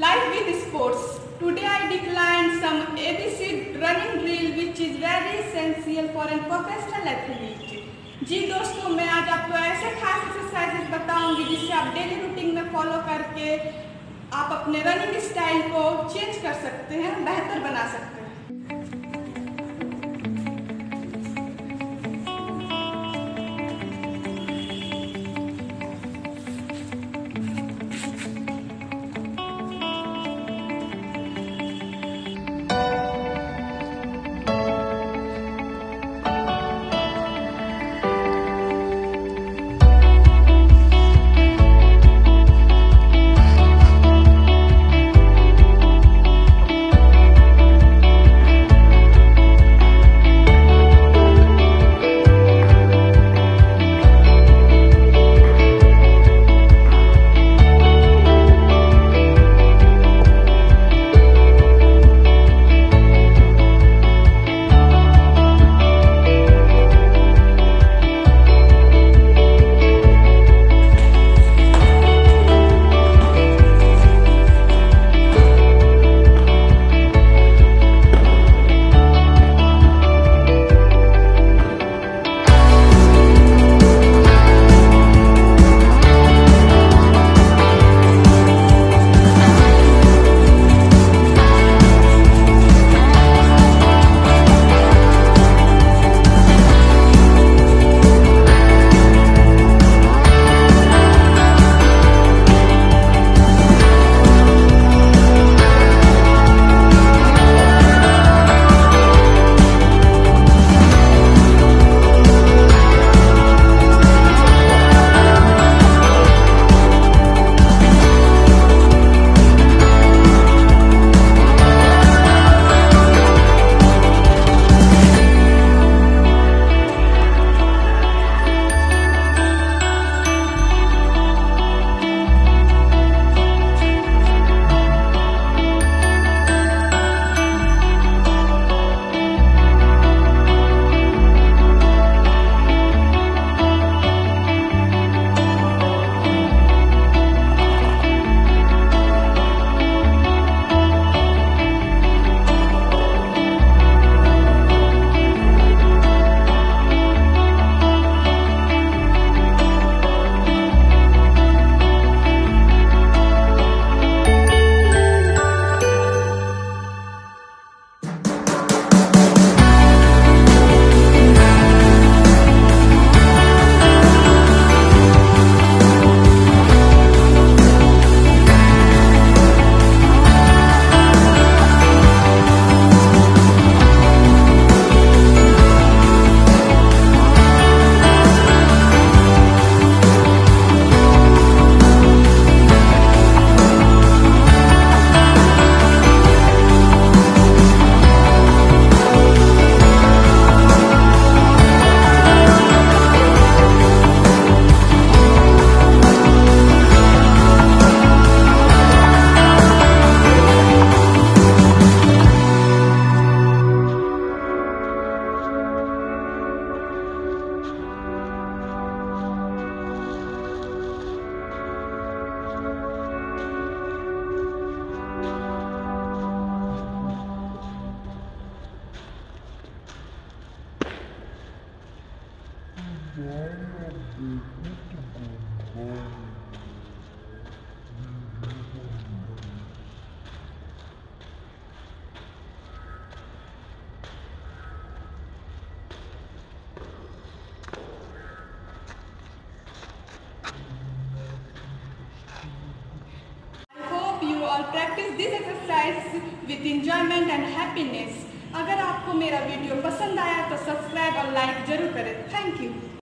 Life with sports. Today I declined some ABC running drill which is very essential for a professional athlete. जी दोस्तों, मैं आज आपको ऐसे खास एक्सरसाइजेस बताऊंगी जिससे आप डेली रूटीन में फॉलो करके आप अपने रनिंग स्टाइल को चेंज कर सकते हैं, बेहतर बना सकते हैं। Practice this exercise with enjoyment and happiness. अगर आपको मेरा वीडियो पसंद आया तो सब्सक्राइब और लाइक जरूर करें। Thank you.